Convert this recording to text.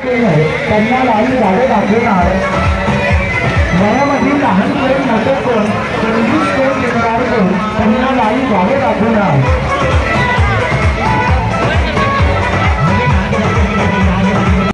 त्यांना लाईन झाडे दाखवणार वयामधील लहान कोण मोठे कोण 24 कोण 4 कोण त्यांना लाईन झाडे दाखवणार